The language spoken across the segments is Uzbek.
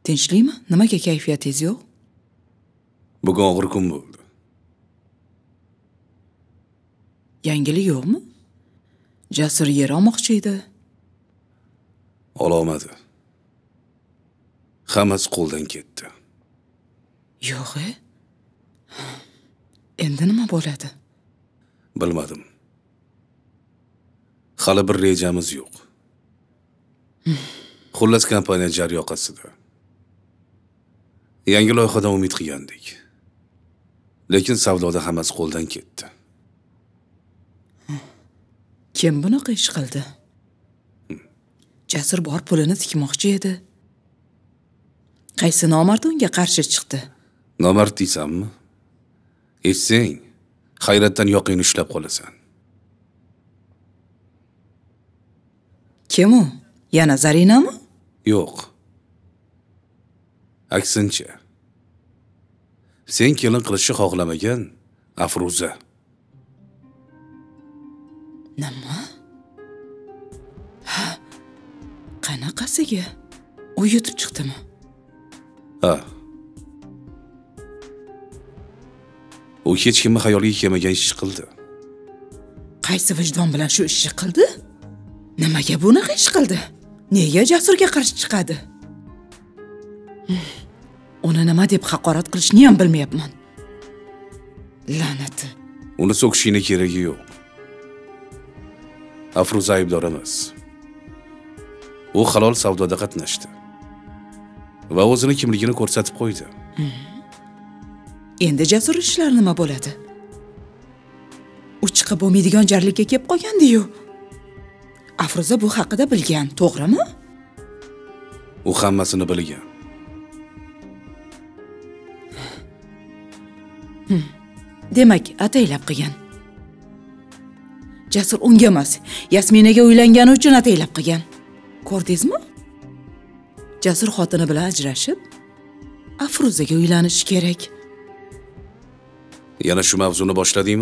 Tinchlikmi? Nimaga kayfiyatingiz yo'q? Bugun og'ir kun bo'ldi. Yangilik yo'qmi? Jasur yer olmoqchi edi. Ololmadi. Hammasi qo'ldan ketdi. Yo'q. Endi nima bo'ladi? Bilmadim. Hali bir rejamiz yo'q. Xullas kompaniya jar yoqasida. Yangi loyihadan umid qilgandik. Lekin savdoda hammasi qo'ldan ketdi. Kim bunaqa ish qildi? Jasur bor pulini tikmoqchi edi. Qaysi nomard unga qarshi chiqdi? Nomard deysanmi? Eshitsang, hayratdan yoqingni ushlab qolasan. Kim u? Yana Zarinami? Yo'q. Aksincha. Sen kelin qilishni xohlamagan Afruza. Nima? Ha. Qanaqasiga? U yutib chiqdimi? Ha. U hech kimni xayoliga kelmagan ish qildi. Qaysi vijdon bilan shu ishni qildi? Nimaga bunaqa ish qildi? Nega Jasurga qarshi chiqadi? Uni nima deb haqorat qilishni ham bilmayapman. La'nati. Uni so'kishingni keragi yo'q. Afruza aybdor emas. U halol savdoda qatnashdi. Va o'zini kimligini ko'rsatib qo'ydi. Endi Jasur ishlar nima bo'ladi? U chiqib bo'lmaydigan jarlikka kelib qolgandi-yu. Afruza bu haqida bilgan, to'g'rimi? U hammasini bilgan. Demak, ataylab qilgan. Jasur unga emas, Yasminaga uylangani uchun ataylab qilgan. Ko'rdingizmi? Jasur xotini bilan ajrashib, Afruzaga uylanish kerak. Yana shu mavzuni boshladingmi?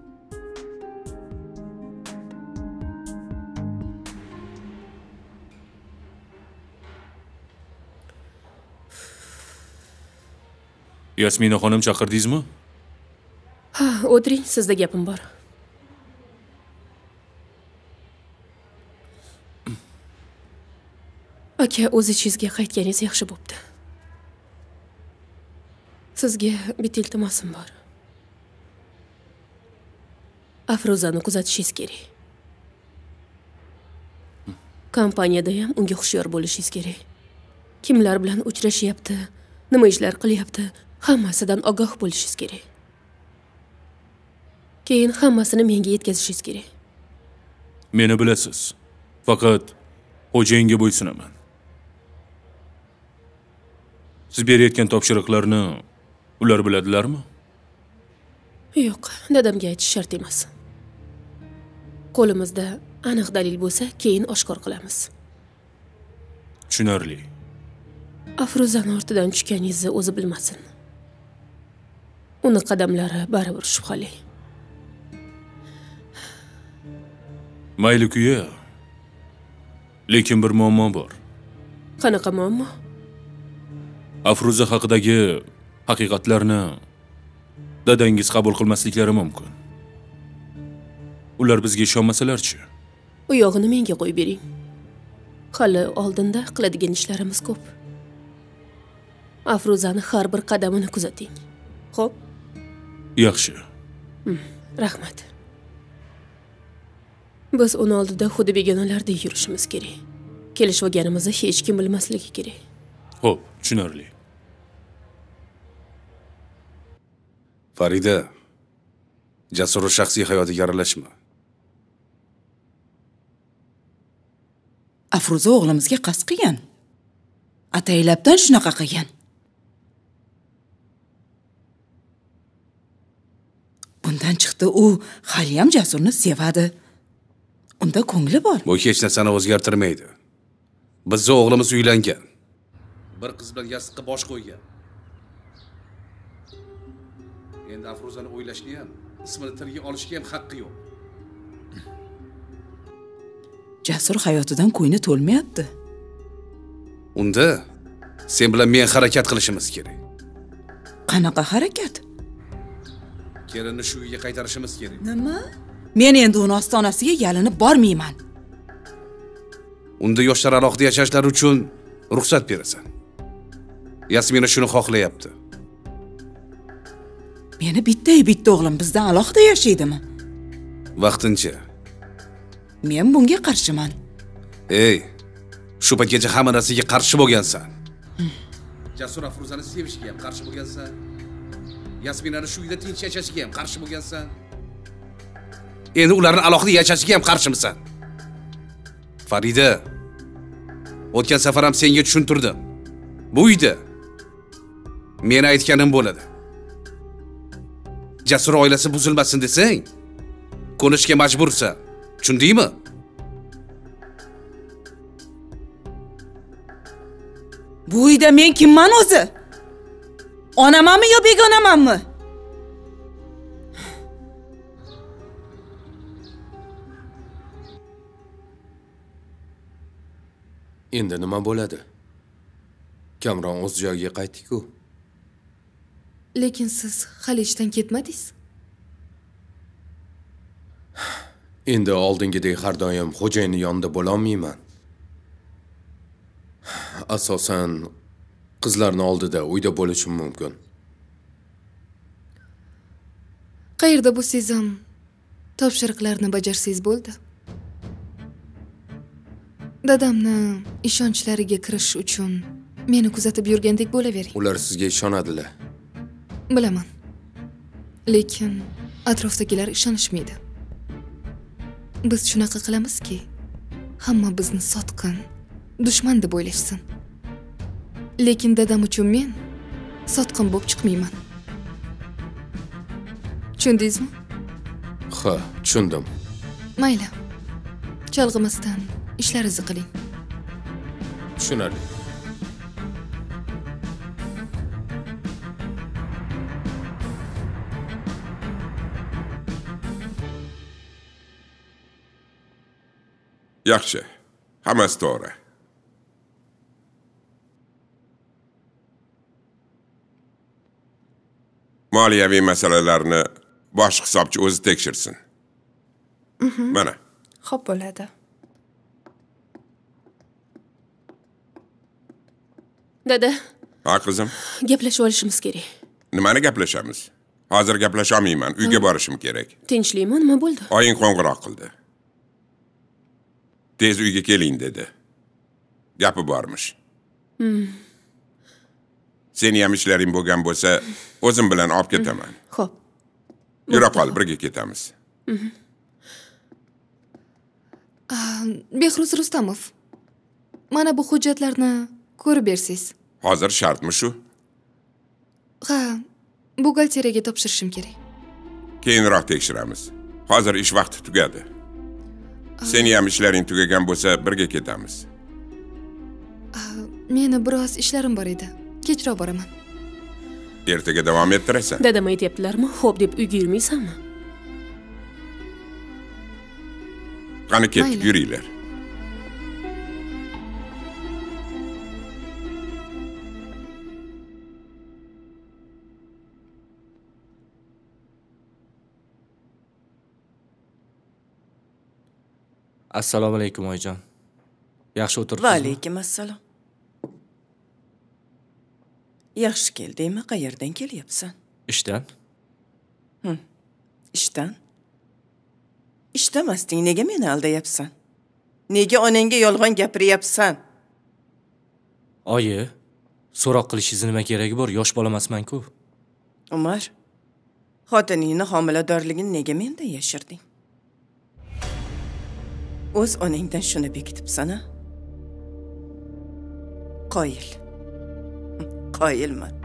Yasmina xonim chaqirdingizmi? Ha, o'tiring, sizda gapim bor. Aka, o'z ichingizga qaytganingiz yaxshi bo'pti. Sizga bitta iltimosim bor. Afruzani kuzatishingiz kerak. Kompaniyada ham unga hushyor bo'lishingiz kerak. Kimlar bilan uchrashyapti, nima ishlar qilyapti, hammasidan ogoh bo'lishingiz kerak. Keyin hammasini menga yetkazishingiz kerak. Meni bilasiz. Faqat xo'jayinga bo'ysunaman. Siz berayotgan topshiriqlarni ular biladilarmi? Yo'q, dadamga aytish shart emas. Qo'limizda aniq dalil bo'lsa, keyin oshkor qilamiz. Tushunarli. Afruzani ortidan tushganingizni o'zi bilmasin. Uni qadamlari baribir shubhali. Mayli kuya. Lekin bir muammo bor. Qanaqa muammo? Afruza haqidagi haqiqatlarni dadangiz qabul qilmasliklari mumkin. Ular bizga ishonmasalar-chi? U yog'ini menga qo'yib bering. Hali oldinda qiladigan ishlarimiz ko'p. Afruzani har bir qadamini kuzating. Xo'p? Yaxshi. Rahmat. Biz uni oldida xuddi begonalardek yurishimiz kerak. Kelishganimizni hech kim bilmasligi kerak. Xo'p, tushunarli. Farida, Jasur shaxsiy hayotiga aralashma. Afruza o'g'limizga qasd qilgan. Ataylabdan shunaqa qilgan. Bundan chiqdi u hali ham Jasurni sevadi. Unda ko'ngli bor. Bu hech narsani o'zgartirmaydi. Bizning o'g'limiz uylangan. Bir qiz bilan yasliqqa bosh qo'ygan. Endi Afruzani o'ylashni ham, ismini tilga olishga ham haqqi yo'q. Jasur hayotidan ko'ngli to'lmayapti. Unda Sen bilan men harakat qilishimiz kerak. Qanaqa harakat? Kelinni shu uyga qaytarishimiz kerak. Nima? Men endi uni ostonasiga yalinib bormayman. Unda yoshlar alohida yashashlari uchun ruxsat berasan. Yasmina shuni xohlayapti. Meni bitta o'g'lim bizdan alohida yashaydimi? Vaqtincha. Men bunga qarshiman. Ey, shu paytgacha hamma narsaga qarshi bo'lgansan. Jasur Afruzani sevishga ham qarshi bo'lgansan. Yasminani shu uyda tinch yashashiga ham qarshi bo'lgansan. Endi ularni alohida yashashiga ham qarshimisan? Farida, o'tgan safar ham senga tushuntirdim. Bu uyda men aytganim bo'ladi. Jasur oilasi buzilmasin desang, ko'nishga majbursan. Tushundingmi? Bu uyda men kimman o'zi? Onamanmi yo begonamanmi? Endi nima bo'ladi? Kamron o'z joyiga qaytdi-ku. Lekin siz hali ishdan ketmadingiz. Endi oldingidek har doim xo'jayini yonida bo'la olmayman. Asosan qizlarning oldida uyda bo'lishim mumkin. Qayerda bo'lsangiz ham topshiriqlarni bajarsangiz bo'ldi. Dadamni ishonchlariga kirish uchun meni kuzatib yurgandek bo'lavering. Ular sizga ishonadilar. Bilaman. Lekin atrofdagilar ishonishmaydi. Biz shunaqa qilamizki, hamma bizni sotqin, dushman deb o'ylashsin. Lekin dadam uchun men sotqin bo'lib chiqmayman. Tushundingizmi? Ha, tushundim. Mayli. Chalg'imasdan ishlaringizni qiling. Tushunarli. Yaxshi. Hammasi to'g'ri. Moliyaviy masalalarni bosh hisobchi o'zi tekshirsin. Mana. Xo'p bo'ladi. Dada, Ha qizim, gaplashib olishimiz kerak. nimani gaplashamiz? Hozir gaplasha olmayman, uyga borishim kerak. Tinchlikmi, nima bo'ldi? Oying qo'ng'iroq qildi. Tez uyga keling dedi. Gapi bormish. Seni ham ishlaring bo'lgan bo'lsa, o'zim bilan olib ketaman. Xo'p. Yura qol, birga ketamiz. Behruz Rustamov. Mana bu hujjatlarni ko'rib bersiz. Hozir shartmi shu? Ha, buxgalteriyaga topshirishim kerak. Keyinroq tekshiramiz. Hozir ish vaqti tugadi. Seni ham ishlaring tugagan bo'lsa, birga ketamiz. Meni biroz ishlarim bor edi. Kechroq boraman. Ertaga davom ettirasan. Dadam aytayaptilarmi? Xo'p deb uyga yurmaysanmi? Qani ketdik, Mayli. yuringlar. Assalomu alaykum oyijon. Yaxshi Va o'tiribsizmi? alaykum assalom. Yaxshi keldingmi? Qayerdan kelyapsan? Ishdan. Ishdan. Ishdamasding, nega meni aldayapsan? Nega onangga yolg'on gapiryapsan? Oyi, so'roq qilishingiz nima keragi bor? Yosh bola emasman-ku. Umar, xotiningni homiladorligini nega mendan yashirding? O'z onangdan shuni bekitibsan-a? Qoyil. Qoyilman.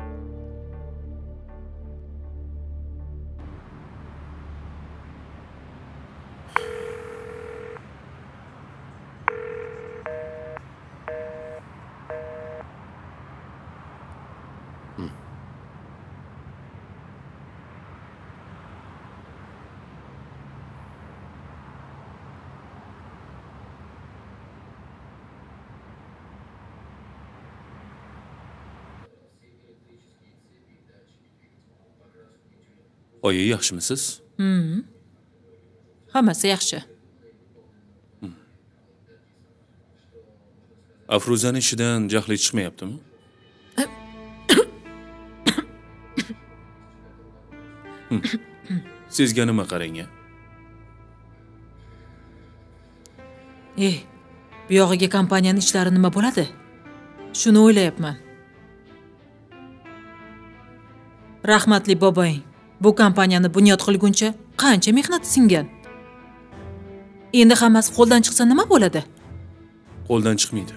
Oyi, yaxshimisiz? Hammasi yaxshi. Afruzaning ishidan jahli chiqmayaptimi? Sizga nima qarang-a? Bu yog'iga kompaniyaning ishlari nima bo'ladi? Shuni o'ylayapman. Rahmatli boboying bu kompaniyani bunyod qilguncha qancha mehnat singan. Endi hammasi qo'ldan chiqsa nima bo'ladi? Qo'ldan chiqmaydi.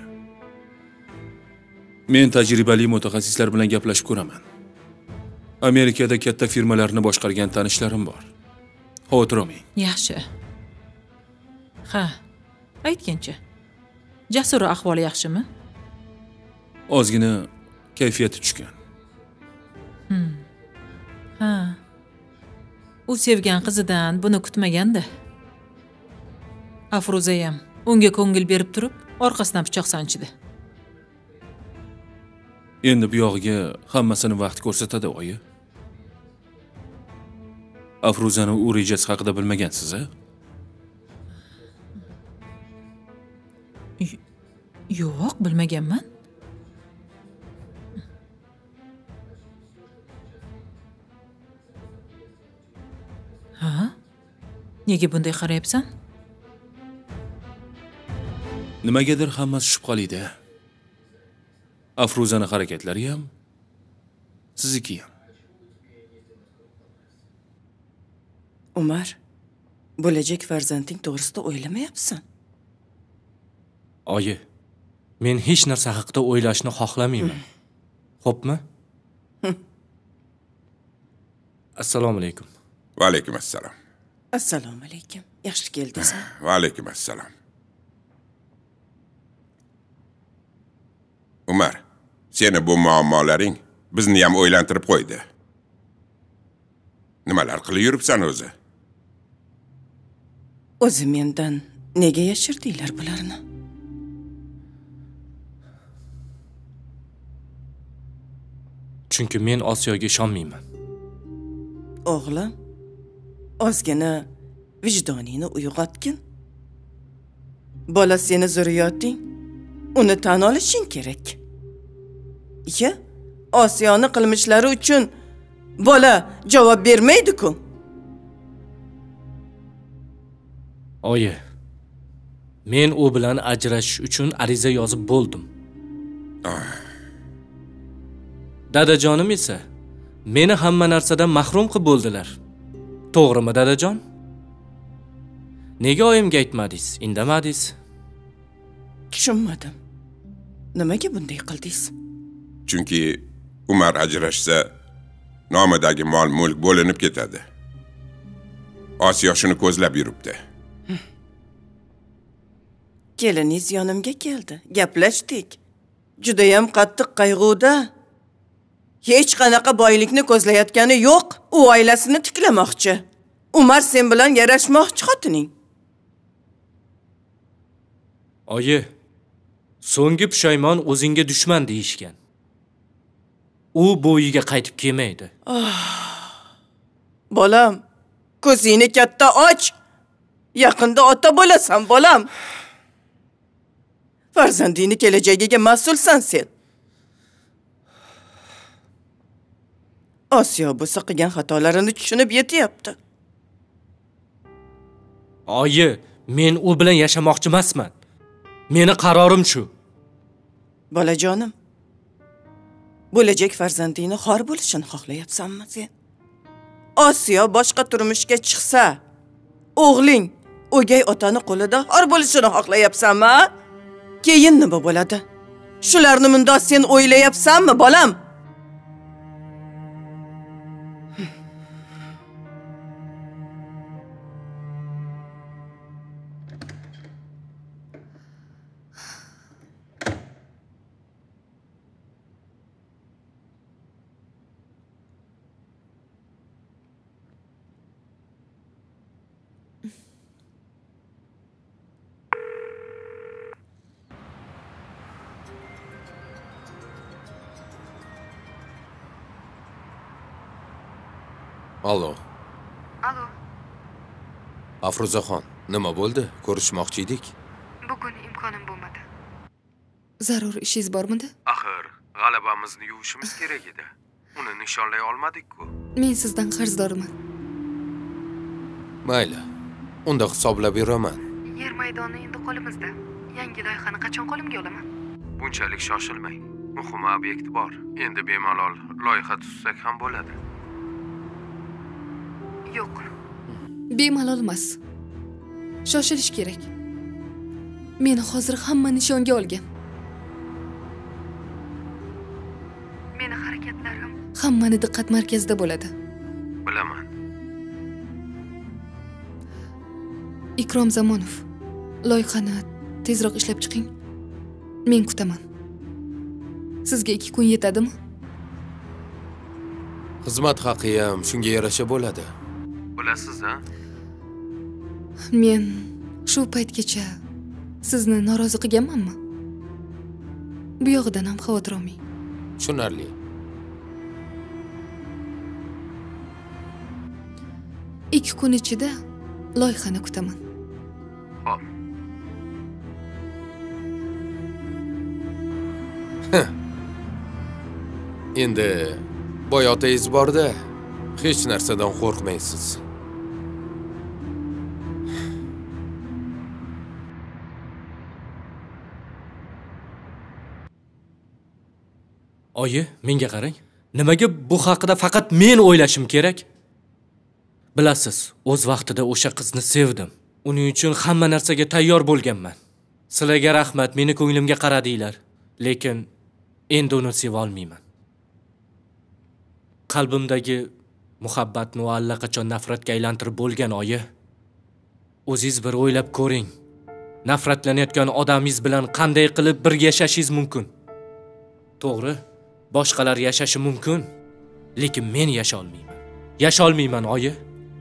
Men tajribali mutaxassislar bilan gaplashib ko'raman. Amerikada katta firmalarni boshqargan tanishlarim bor. Xavotir olmang. Yaxshi. Ha, aytgancha. Jasur ahvoli yaxshimi? Ozgina kayfiyati tushgan. Ha. U sevgan qizidan buni kutmaganda. Afruza ham unga ko'ngil berib turib, orqasidan pichoq sanchdi. Endi bu yog'iga hammasini vaqt ko'rsatadi, oyi. Afruzani u rejasi haqida bilmagansiz-a? Yo'q, bilmaganman. Ha? Nega bunday qarayapsan? Nimagadir hammasi shubhali-da. Afruzani harakatlari ham, sizniki ham. Umar, bo'lajak farzanding to'g'risida o'ylamayapsan? Oyi, men hech narsa haqida o'ylashni xohlamayman. Xo'pmi? Assalomu alaykum. Va alaykum assalom. Assalomu alaykum. Yaxshi keldingizmi? Va alaykum assalom. Umar, seni bu muammolaring bizni ham o'ylantirib qo'ydi. Nimalar qilib yuribsan o'zi? O'zi mendan nega yashirdinglar bularni? Chunki men Osiyoga ishonmayman. O'g'lim, ozgina vijdoningni uyg'otgin. Bola seni zurriyoting, uni tan olishing kerak. Osiyoni qilmishlari uchun bola javob bermaydi-ku. Oyi, men u bilan ajrashish uchun ariza yozib bo'ldim. Dadajonim esa meni hamma narsadan mahrum qilib bo'ldilar. To'g'rimi, dadajon? Nega oyimga aytmadingiz, indamadingiz? Tushunmadim. Nimaga bunday qildingiz? Chunki Umar ajrashsa nomidagi mol-mulk bo'linib ketadi. Osiyo shuni ko'zlab yuribdi. Keliniz yonimga keldi, gaplashdik. Juda ham qattiq qayg'uda. Hech qanaqa boylikni ko'zlayotgani yo'q. U oilasini tiklamoqchi. Umar sen bilan yarashmoqchi xotining. Oyi, so'nggi pushaymon o'zingga dushman deyishgan. U bo'yiga qaytib kelmaydi. Bolam, ko'zingni katta och. Yaqinda ota bo'lasan, bolam. Farzandingni kelajagiga mas'ulsan sen. Osiyo bo'lsa qilgan xatolarini tushunib yetyapti. Oyi, men u bilan yashamoqchi emasman. Meni qarorim shu. Bolajonim, bo'lajak farzandingni xor bo'lishini xohlayapsanmi sen? Osiyo boshqa turmushga chiqsa, o'g'ling o'gay otani qo'lida xor bo'lishini xohlayapsanmi? Keyin nima bo'ladi? Shularni mundoq sen o'ylayapsanmi, bolam? Allo, Afruzaxon, nima bo'ldi? Ko'rishmoqchi edik. Bugun imkonim bo'lmadi. Zarur ishingiz bormidi? Axir, g'alabamizni yuvishimiz kerak edi. Uni nishonlay olmadik-ku. Men sizdan qarzdorman. Mayli. Unda hisoblab beraman. Yer maydoni endi qo'limizda. Yangi loyihani qachon qo'limga olaman? Bunchalik shoshilmang. Muhim obyekt bor. Endi bemalol loyiha tuzsak ham bo'ladi. Yo'q. Bemalol emas. Shoshilish kerak. Meni hozir hamma nishonga olgan. Meni harakatlarim Hammani diqqat markazida bo'ladi. Bilaman. Ikrom Zamonov, loyihani tezroq ishlab chiqing. Men kutaman. Sizga 2 kun yetadimi? Xizmat haqi ham shunga yarasha bo'ladi. Bilasiz-a? Men shu paytgacha sizni norozi qilganmanmi? Bu yog'idan ham xavotir olmang. Tushunarli. Ikki kun ichida loyihani kutaman. Xo'p. Endi boyotangiz bor-da, hech narsadan qo'rqmaysiz. Oyi, menga qarang. Nimaga bu haqida faqat men o'ylashim kerak? Bilasiz, o'z vaqtida o'sha qizni sevdim. Uning uchun hamma narsaga tayyor bo'lganman. Sizlarga rahmat, meni ko'nglimga qaradinglar. Lekin endi uni seva olmayman. Qalbimdagi muhabbatni allaqachon nafratga aylantirib bo'lgan oyi. O'zingiz bir o'ylab ko'ring. Nafratlanayotgan odamingiz bilan qanday qilib birga yashashingiz mumkin? To'g'ri, boshqalar yashashi mumkin, lekin men yasha olmayman. Yasha olmayman oyi.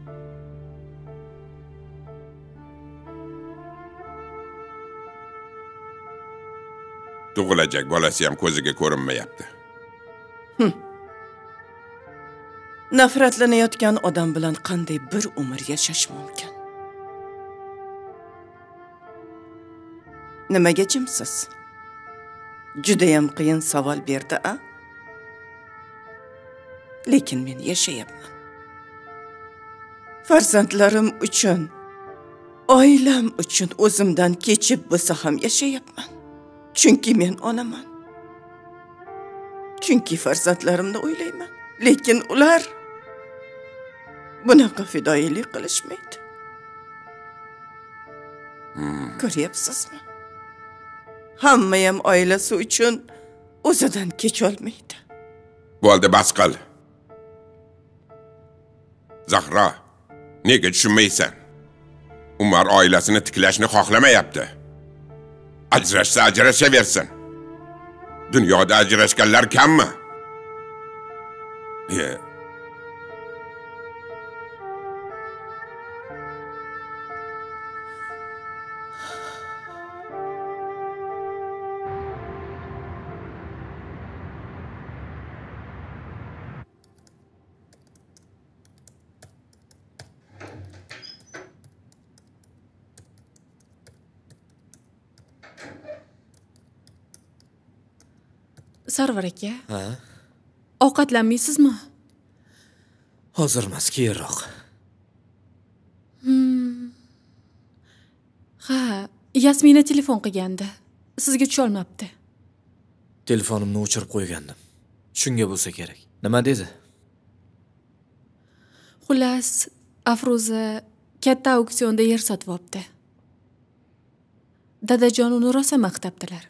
Tug'ilajak bolasi ham ko'ziga ko'rinmayapti. Nafratlanayotgan odam bilan qanday bir umr yashash mumkin? Nimaga jimsiz? Juda ham qiyin savol berdi-a? Lekin men yashayapman. Farzandlarim uchun, oilam uchun o'zimdan kechib bo'lsa ham yashayapman. Chunki men onaman. Chunki farzandlarimni o'ylayman. Lekin ular bunaqa fidoyilik qilishmaydi. Ko'ryapsizmi? Hamma ham oilasi uchun o'zidan kecholmaydi. Bo'ldi, bas qil. Zahra, nega tushunmaysan? Umar oilasini tiklashni xohlamayapti. Ajrashsa ajrashaversin. Dunyoda ajrashganlar kammi? Sarvar aka. Ha? Ovqatlanmaysizmi? Hozir emas, keyinroq. Ha, Yasmina telefon qilgandi. Sizga tusha olmabdi. Telefonimni o'chirib qo'ygandim. Shunga bo'lsa kerak. Nima dedi? Xullas, Afruza katta auksionda yer sotib olibdi. Dadajon uni rosa maqtabdilar.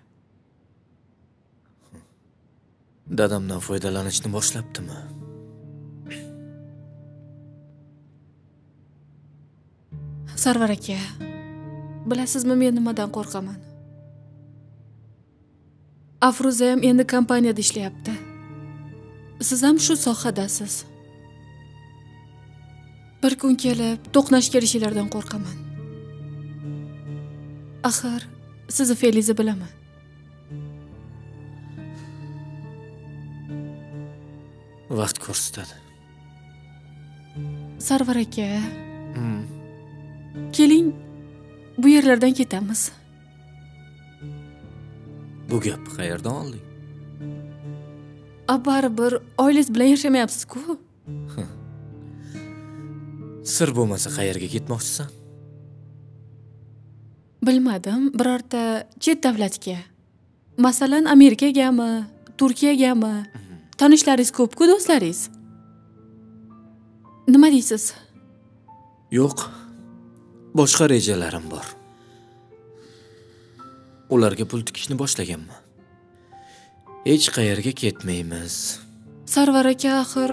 Dadamdan foydalanishni boshlabdimi? Sarvar aka, bilasizmi men nimadan qo'rqaman? Afruza ham endi kompaniyada ishlayapti. Siz ham shu sohadasiz. Bir kun kelib to'qnash kelishlardan qo'rqaman. Axir sizni fe'lingizni bilaman. Vaqt ko'rsatadi. Sarvar aka, Keling, bu yerlardan ketamiz. Bu gap qayerdan olding? Baribir oilangiz bilan yashamayapsiz-ku. Sir bo'lmasa qayerga ketmoqchisan? Bilmadim, birorta chet davlatga. Masalan, Amerikagami, Turkiyagami? Tanishlaringiz ko'p-ku, do'stlaringiz. Nima deysiz? Yo'q. Boshqa rejalarim bor. Ularga pul tikishni boshlaganman. Hech qayerga ketmaymiz. Sarvar aka axir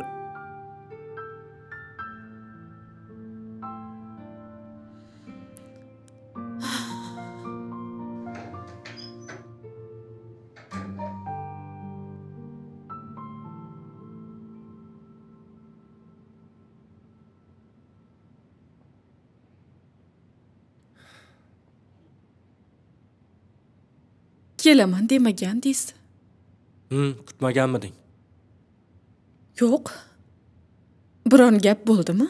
kelaman demagandingiz. Kutmaganmiding? Yo'q. Biron gap bo'ldimi?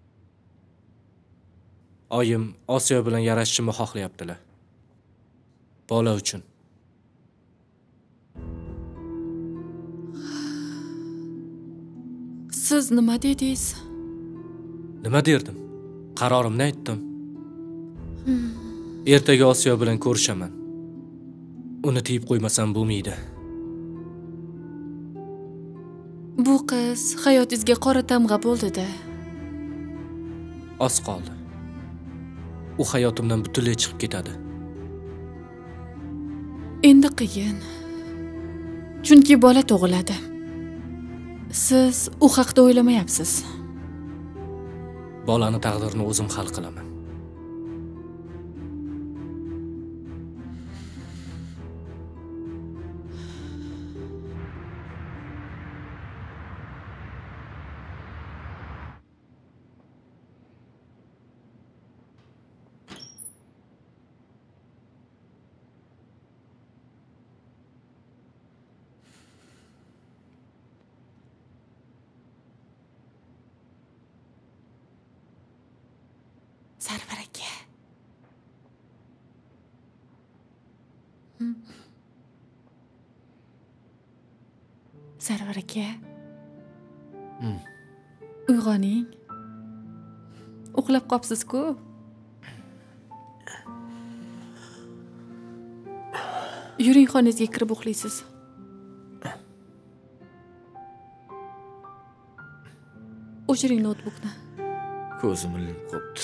Oyim Osiyo bilan yarashishimni xohlayaptilar. Bola uchun. Siz nima dedingiz? Nima derdim? Qarorimni aytdim. Ertaga Osiyo bilan ko'rishaman. Uni tiyib qo'ymasam bo'lmaydi. Bu qiz hayotingizga qora tamg'a bo'ldi-da. Oz qoldi. U hayotimdan butunlay chiqib ketadi. Endi qiyin. Chunki bola tug'iladi. Siz u haqda o'ylamayapsiz. Bolani taqdirini o'zim hal qilaman. Sarvar aka. Sarvar aka. Uyg'oning. Uxlab qopsiz-ku. Yuring, xonangizga kirib uxlaysiz. O'chiring notebookni. Ko'zim ilinib qopti.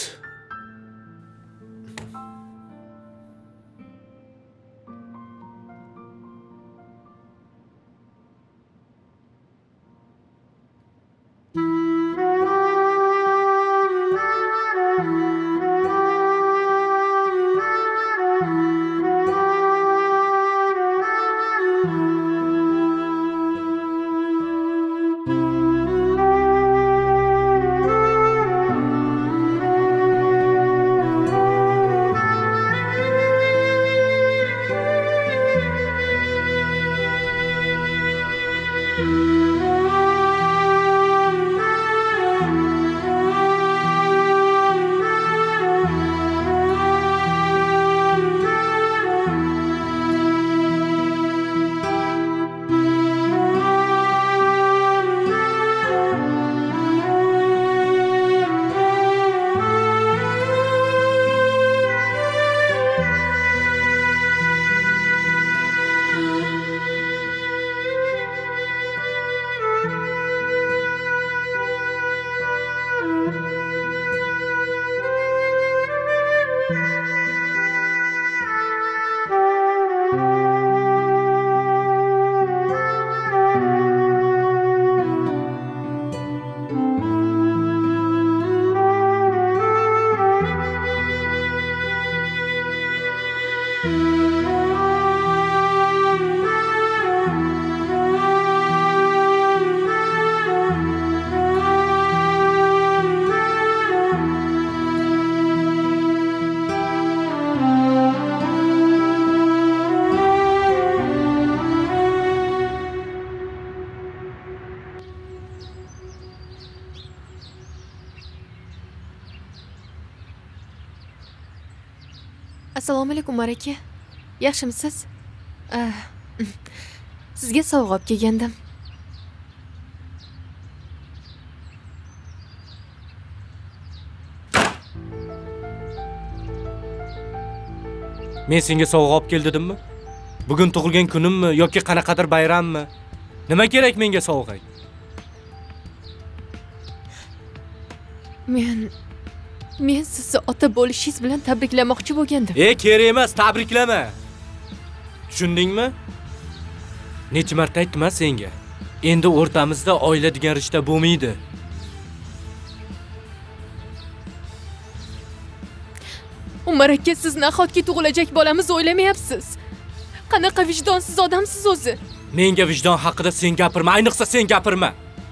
Assalomu alaykum Umar aka. Yaxshimisiz? Sizga sovg'a olib kelgandim. Men senga sovg'a olib keldimmi? Bugun tug'ilgan kunimmi yoki qanaqadir bayrammi? Nima kerak menga sovg'a? Men sizni ota bo'lishingiz bilan tabriklamoqchi bo'lgandim. Kerak emas, tabriklama. Tushundingmi? Necha marta aytdim senga? Endi o'rtamizda oila degan rishta bo'lmaydi. Umar aka, siz nahotki tug'ilajak bolamiz o'ylamayapsiz? Qanaqa vijdonsiz odamsiz o'zi? Menga vijdon haqida sen gapirma, ayniqsa sen gapirma.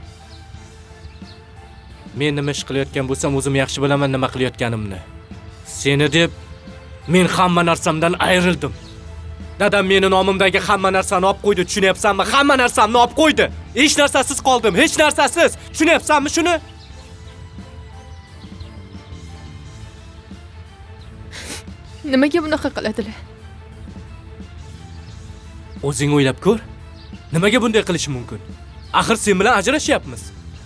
Men nima ish qilayotgan bo'lsam, o'zim yaxshi bilaman nima qilayotganimni. Seni deb men hamma narsamdan ayrildim. Dadam meni nomimdagi hamma narsani olib qo'ydi, tushunyapsanmi? Hamma narsamni olib qo'ydi. Hech narsasiz qoldim, hech narsasiz. Tushunyapsanmi shuni? Nimaga bunaqa qiladilar? O'zing o'ylab ko'r. Nimaga bunday qilishi mumkin? Axir sen bilan ajrashyapmiz.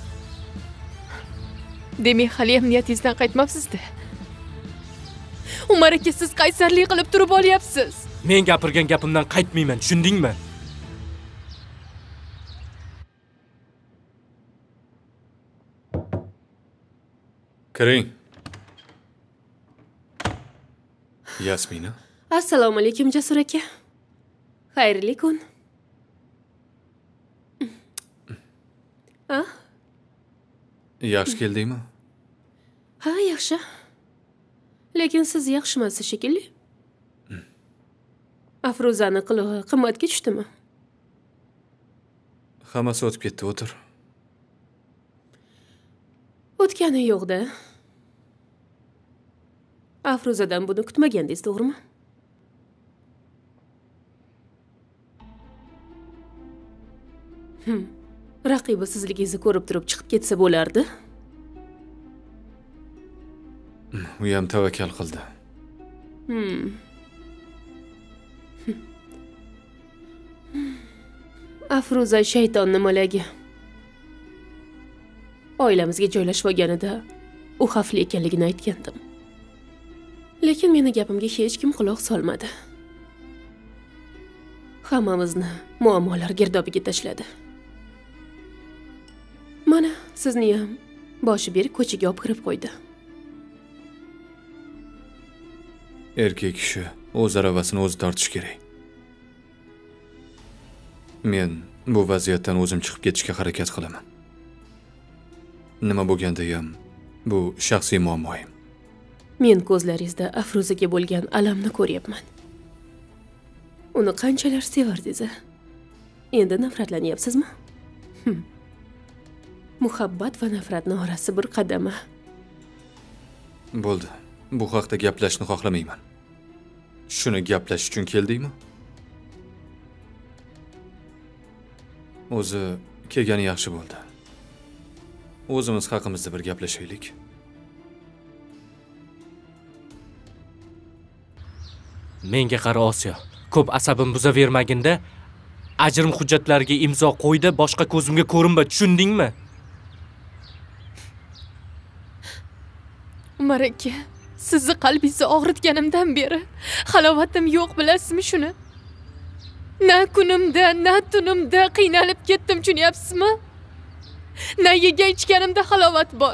Demak, hali ham niyatingizdan qaytmabsiz-da. Umar aka, siz qaysarlik qilib turib olyapsiz. Men gapirgan gapimdan qaytmayman, tushundingmi? Kiring. Yasmina. Assalomu alaykum Jasur aka. Xayrli kun. Yaxshi keldingmi? Ha, yaxshi. Lekin siz yaxshimas shekilli. Afruzani qilig'i qimmatga tushdimi? Hammasi o'tib ketdi, o'tir. O'tgani yo'q-da. Afruzadan buni kutmagandingiz, to'g'rimi? Raqibi sizligingizni ko'rib turib chiqib ketsa bo'lardi. U ham tavakkal qildi. Afruza shayton nimalagi? Oilamizga joylashib olganida u xavfli ekanligini aytgandim. Lekin meni gapimga hech kim quloq solmadi. Hammamizni muammolar girdobiga tashladi. Mana, sizni ham boshi berib ko'chaga olib kirib qo'ydi. Erkak kishi o'z aravasini o'zi tortishi kerak. Men bu vaziyatdan o'zim chiqib ketishga harakat qilaman. Nima bo'lganda ham bu shaxsiy muammoim. Men ko'zlaringizda Afruzaga bo'lgan alamni ko'ryapman. Uni qanchalar sevardingiz? Endi nafratlanyapsizmi? Muhabbat va nafratning orasi bir qadama. Bo'ldi. Bu haqda gaplashishni xohlamayman. Shuni gaplash uchun keldingmi? O'zi kelgani yaxshi bo'ldi. O'zimiz haqimizda bir gaplashaylik. Menga qara Osiyo. Ko'p asabim buzavermaginda ajrim hujjatlariga imzo qo'ydi, boshqa ko'zimga ko'rinma, tushundingmi? Umar aka, sizni qalbingizni og'ritganimdan beri halovatim yo'q, bilasizmi shuni? Na kunimda, na tunimda qiynalib ketdim, tushunyapsizmi? Na yegan ichganimda halovat bor.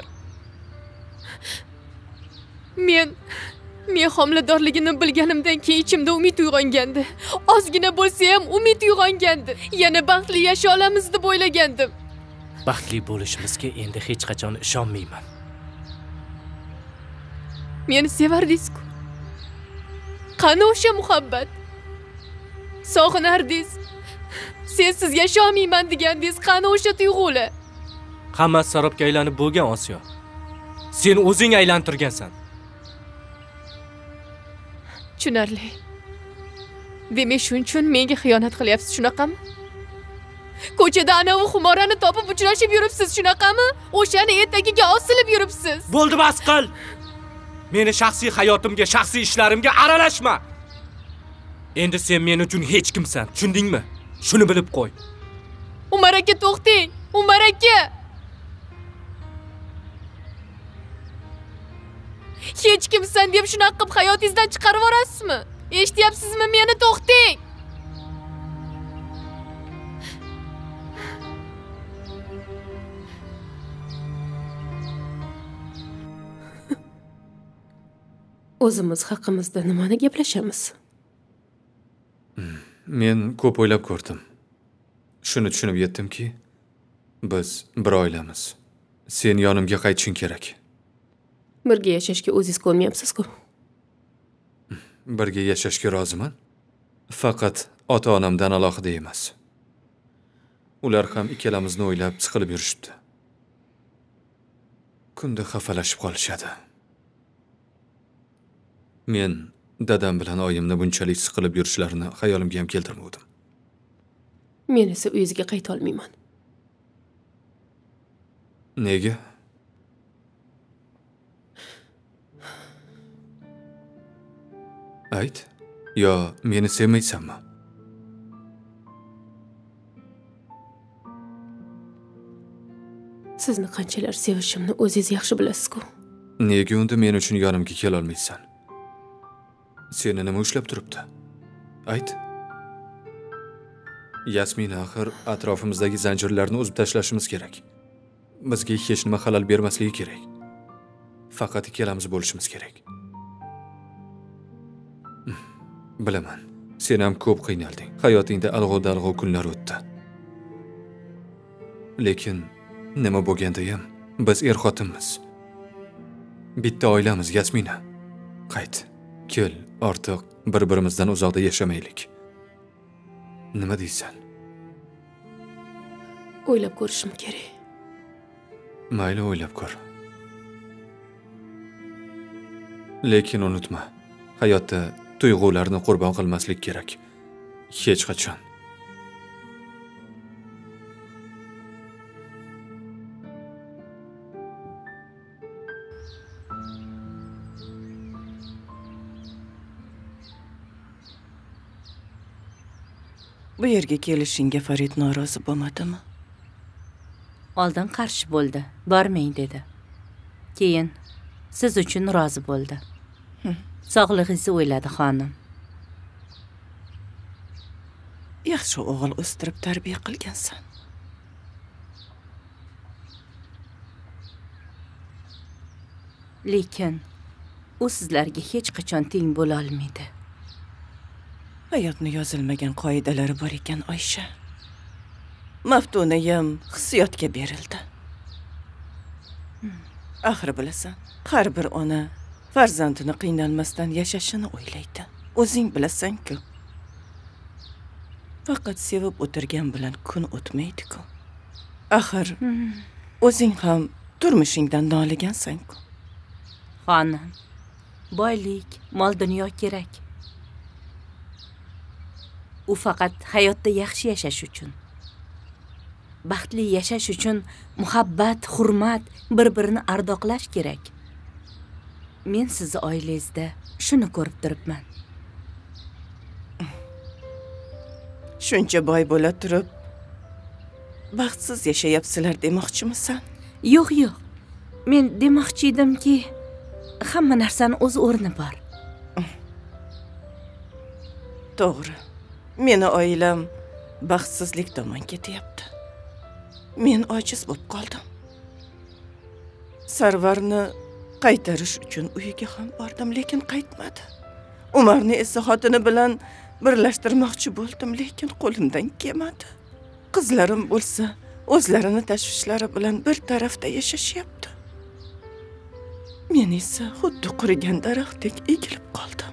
Men homiladorligini bilganimdan keyin ichimda umid uyg'ongandi. Ozgina bo'lsa ham umid uyg'ongandi. Yana baxtli yashay olamiz deb o'ylagandim. Baxtli bo'lishimizga endi hech qachon ishonmayman. Meni sevardingiz-ku. Qani o'sha muhabbat? Sog'inardingiz. Sensiz yasholmayman degandingiz, qani o'sha tuyg'ular? Hammasi sarobga aylanib bo'lgan Osiyo. Sen o'zing aylantirgansan. Tushunarli. Demak, shuning uchun menga xiyonat qilyapsiz, shunaqami? Ko'chada ana u xumorani topib uchrashib yuribsiz, shunaqami? O'shani etagiga osilib yuribsiz. Bo'ldi, bas qil. Meni shaxsiy hayotimga, shaxsiy ishlarimga aralashma. Endi sen men uchun hech kimsan, tushundingmi? Shuni bilib qo'y. Umar aka, to'xting. Umar aka. Hech kimsan deb shunaqa qilib hayotingizdan chiqarib yuborasizmi? Eshityapsizmi? Meni to'xting. O'zimiz haqimizda nimani gaplashamiz? Men ko'p o'ylab ko'rdim. Shuni tushunib yetdimki, biz bir oilamiz. Sen yonimga qaytishing kerak. Birga yashashga o'zingiz ko'nmayapsiz-ku. Birga yashashga roziman. Faqat ota-onamdan alohida emas. Ular ham ikkalamizni o'ylab siqilib yurishibdi. Kunda xafalashib qolishadi. Men dadam bilan oyimni bunchalik siqilib yurishlarini xayolimga ham keltirmadim. Men esa uyingizga qayta olmayman. Nega? Ayt, yo meni sevmaysanmi? Sizni qanchalar sevishimni o'zingiz yaxshi bilasiz-ku. Nega unda men uchun yonimga kela olmaysan? Seni nima ushlab turibdi? Ayt. Yasmin, axir atrofimizdagi zanjirlarni uzib tashlashimiz kerak. Bizga hech nima xalal bermasligi kerak. Faqat ikkalamiz bo'lishimiz kerak. Bilaman, sen ham ko'p qiynalding. Hayotingda alg'u-dalg'u kunlar o'tdi. Lekin nima bo'lganda ham biz er-xotinmiz. Bitta oilamiz, Yasmina. Qayt. Kel, ortiq bir-birimizdan uzoqda yashamaylik. Nima deysan? O'ylab ko'rishim kerak. Mayli, o'ylab ko'r. Lekin unutma, hayotda tuyg'ularni qurbon qilmaslik kerak. Hech qachon. Bu yerga kelishingga Farid norozi bo'lmadimi? Oldin qarshi bo'ldi, bormang dedi. Keyin siz uchun rozi bo'ldi. Sog'lig'ingizni o'yladi xonim. Yaxshi o'g'il o'stirib tarbiya qilgansan. Lekin u sizlarga hech qachon teng bo'la olmaydi. Hayotni yozilmagan qoidalari bor ekan, Oysha. Maftuna ham hissiyotga berildi. Axir bilasan, har bir ona farzandini qiynalmasdan yashashini o'ylaydi. O'zing bilasan-ku. Faqat sevib o'tirgan bilan kun o'tmaydi-ku. Axir o'zing ham turmushingdan noligansan-ku. Xonim, boylik, mol-dunyo kerak. U faqat hayotda yaxshi yashash uchun. Baxtli yashash uchun muhabbat, hurmat, bir-birini ardoqlash kerak. Men sizni oilangizda shuni ko'rib turibman. Shuncha boy bo'la turib, baxtsiz yashayapsizlar demoqchimisan? Yo'q, yo'q. Men demoqchi edimki, hamma narsani o'z o'rni bor. To'g'ri. Meni oilam baxtsizlik tomon ketyapti. Men ojiz bo'lib qoldim. Sarvarni qaytarish uchun uyiga ham bordim, lekin qaytmadi. Umarni esa xotini bilan birlashtirmoqchi bo'ldim, lekin qo'limdan kelmadi. Qizlarim bo'lsa, o'zlarini tashvishlari bilan bir tarafda yashashyapti. Men esa xuddi qurigan daraxtdek egilib qoldim.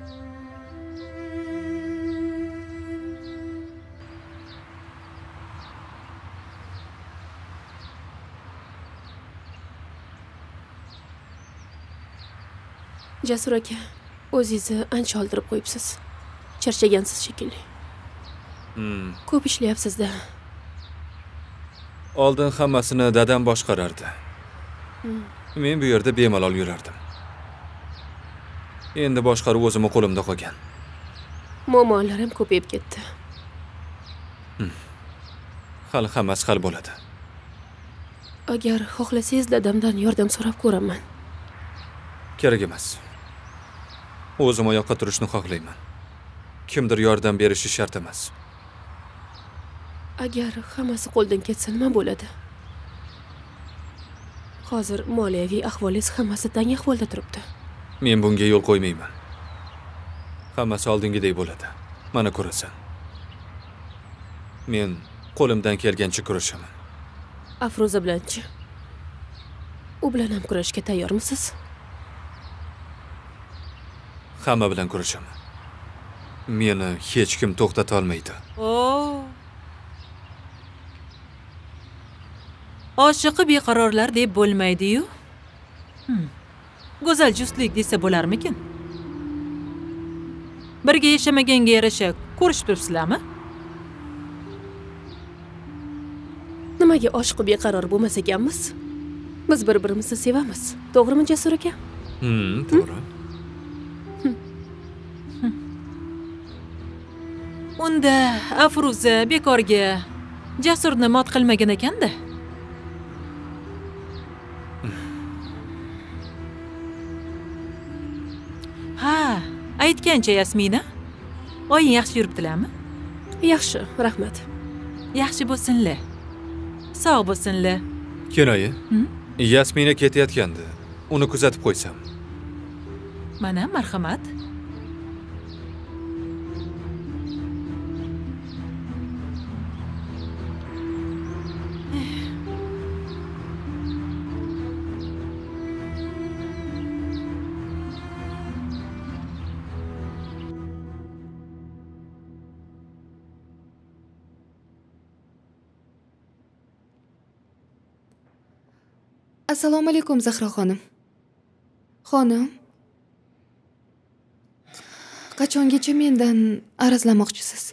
Jasur aka, o'zingizni ancha oldirib qo'yibsiz. Charchagansiz shekilli. Ko'p ishlayapsiz-da. Oldin hammasini dadam boshqarardi. Men bu yerda bemalol yurardim. Endi boshqaruv o'zimni qo'limda qolgan. Muammolarim ko'payib ketdi. Hali hammasi hal bo'ladi. Agar xohlasangiz dadamdan yordam so'rab ko'raman. Kerak emas. O'zim oyoqqa turishni xohlayman. Kimdir yordam berishi shart emas. Agar hammasi qo'ldan ketsa nima bo'ladi? Hozir moliyaviy ahvolingiz hammasi tang ahvolda turibdi. Men bunga yo'l qo'ymayman. Hammasi oldingidek bo'ladi. Mana ko'rasan. Men qo'limdan kelgancha kurashaman. Afruza bilanchi? U bilan ham kurashga tayyormisiz? Hamma bilan kurashaman. Meni hech kim to'xtata olmaydi. Oshiqi beqarorlar deb bo'lmaydi-yu. Go'zal juftlik desa bo'larmikin? Birga yashamaganga yarasha ko'rishib turibsizlarmi? Nimaga oshiqi beqaror bo'lmas ekanmiz? Biz bir-birimizni sevamiz. To'g'rimi, Jasur aka? To'g'ri. Unda Afruza bekorga Jasurni mot qilmagan ekanda. Ha, aytgancha Yasmina. Oying yaxshi yuribdilarmi? Yaxshi, rahmat. Yaxshi bo'lsinlar. Sog' bo'lsinlar. Kinoyi. Yasmina ketayotgandi. Uni kuzatib qo'ysam. Mana, marhamat. Assalomu alaykum Zahra xonim. Xonim. Qachongacha mendan arazlamoqchisiz?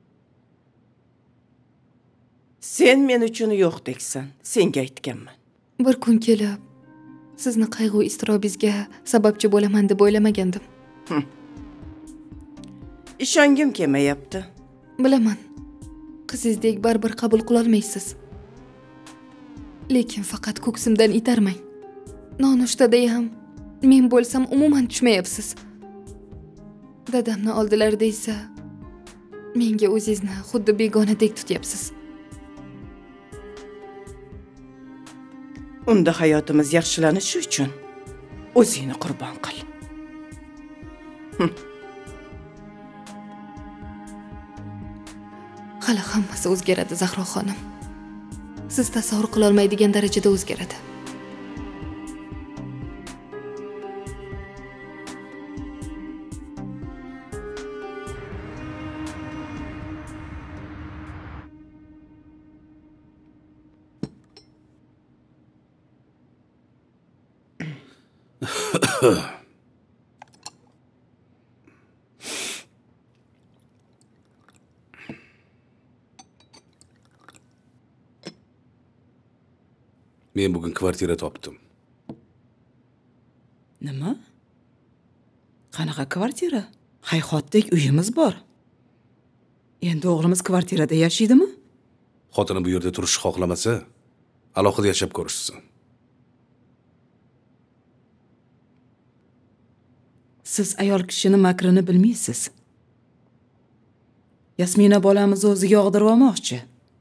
Sen men uchun yo'qdeksan. Senga aytganman. Bir kun kelib sizni qayg'u iztirobingizga sababchi bo'laman deb o'ylamagandim. Ishongim kelmayapti. Bilaman. Qizingizdek baribir qabul qila olmaysiz. Lekin faqat ko'ksimdan itarmang. Nonushtada ham men bo'lsam umuman tushmayapsiz. Dadamni oldilarida esa menga o'zingizni xuddi begonadek tutyapsiz. Unda hayotimiz yaxshilanishi uchun o'zingni qurbon qil. Hali hammasi o'zgaradi Zahro xonim. Siz tasavvur qila olmaydigan darajada o'zgaradi. Men bugun kvartira topdim. Nima? Qanaqa kvartira? Hayhotdek uyimiz bor. Endi o'g'limiz kvartirada yashaydimi? Xotini bu yerda turishni xohlamasa, alohida yashab ko'rishsin. Siz ayol kishini makrini bilmaysiz. Yasmina bolamizni o'ziga og'dirib olmoqchi.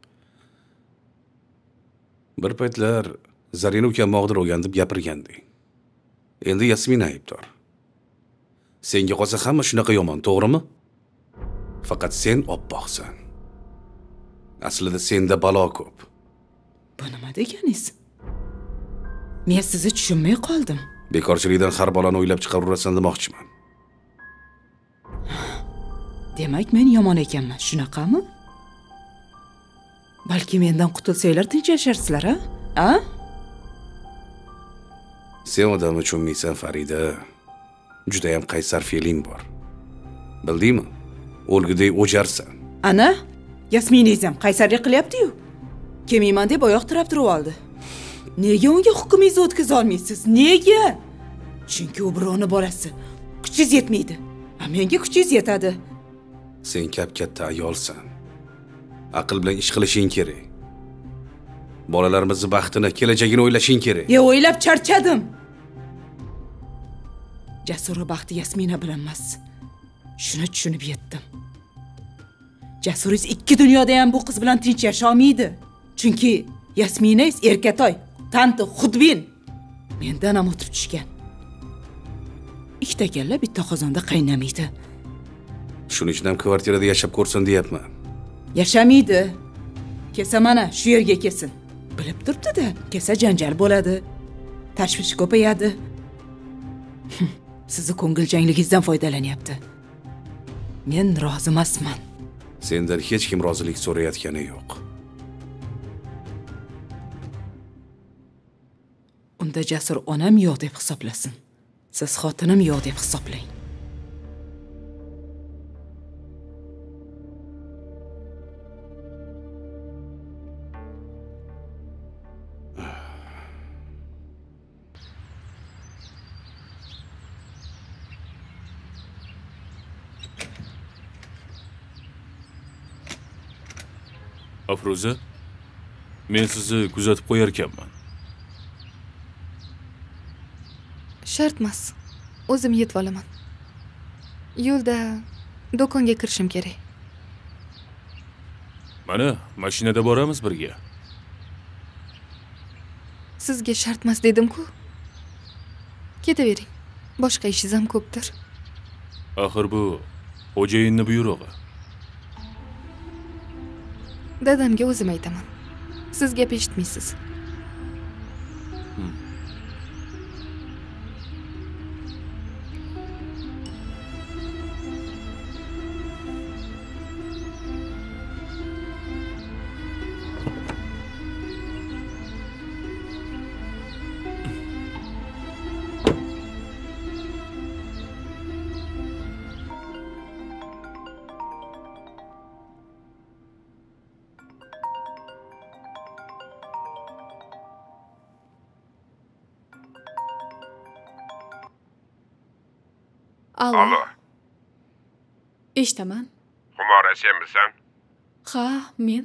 Bir paytlar Zarina ukamni og'dirib olgan deb gapirganding. Endi Yasmina aybdor. Senga qolsa hamma shunaqa yomon, to'g'rimi? Faqat sen oppoqsan. Aslida senda balo ko'p. Bu nima deganingiz? Men sizni tushunmay qoldim. Bekorchilikdan har baloni o'ylab chiqaraversan demoqchiman. Demak, men yomon ekanman, shunaqami? Balki mendan qutulsanglar tinch yasharsizlar, ha? Sen odamni tushunmaysan, Farida. Juda ham qaysar fe'ling bor. Bildingmi? O'lgudek o'jarsan. Ana, Yasminangiz ham qaysarlik qilyapti-yu. Kelmayman deb oyoq tirab turib oldi. Nega unga hukmingizni o'tkaza olmaysiz? Nega? Chunki u birovning bolasi. kuchingiz yetmaydi. Menga kuchingiz yetadi. Sen katta ayolsan. Aql bilan ish qilishing kerak. Bolalarimizni baxtini, kelajagini o'ylashing kerak. O'ylab charchadim. Jasur baxti Yasmina bilan emas. Shuni tushunib yetdim. Jasuringiz ikki dunyoda ham bu qiz bilan tinch yasha olmaydi. Chunki Yasminangiz erkatoy, tanti, xudbin. Mendan ham o'tib tushgan. Ikkita kalla bitta qozonda qaynamaydi. Shuning uchun ham kvartirada yashab ko'rsin deyapman. Yashamaydi. Kesa mana shu yerga kelsin. Bilib turibdi-da, kesa janjal bo'ladi. Tashvish ko'payadi. Sizni ko'ngilchanligingizdan foydalanyapti. Men rozi emasman. Sendan hech kim rozilik so'rayotgani yo'q. Unda Jasur onam yo'q deb hisoblasin. Siz xotinim yo'q deb hisoblang. Afruza, men sizni kuzatib qo'yar ekanman. Shart emas. O'zim yetib olaman. Yo'lda do'konga kirishim kerak. Mana, mashinada boramiz birga. Sizga shart emas dedim-ku. Ketavering. Boshqa ishingiz ham ko'pdir. Axir bu xo'jayinni buyrug'i. Dadamga o'zim aytaman. Siz gap eshitmaysiz. Alo. Eshitaman. Xumora senmisan? Ha, men.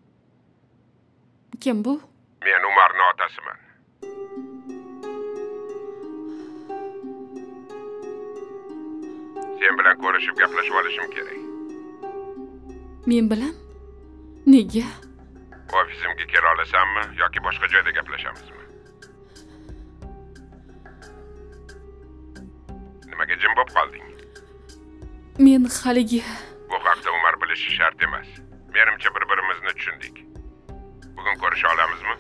Kim bu? Men Umarning otasiman. Sen bilan ko'rishib gaplashib olishim kerak. Men bilan? Nega? Ofisimga kela olasanmi yoki boshqa joyda gaplashamizmi? Nimaga jim bo'lib qolding? Men haligi Bu haqda Umar bilishi shart emas. Menimcha bir-birimizni tushundik. Bugun ko'risha olamizmi?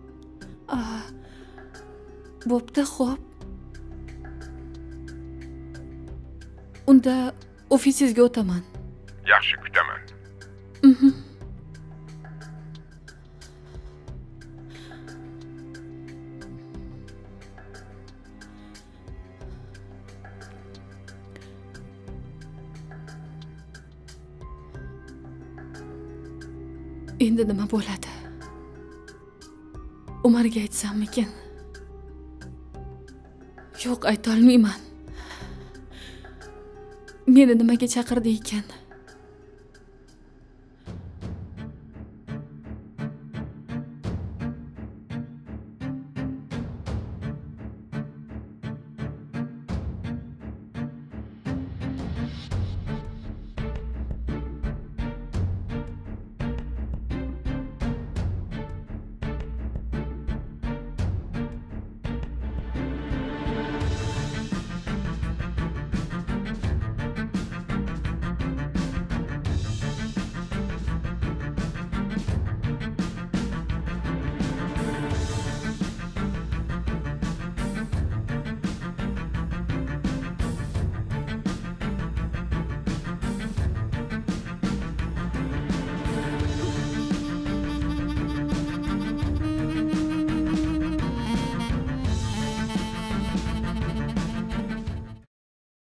Bo'pti, xo'p. Unda ofisingizga o'taman. Yaxshi, kutaman. Endi nima bo'ladi? Umarga aytsammikin? Yo'q, ayta olmayman. Meni nimaga chaqirdi ekan?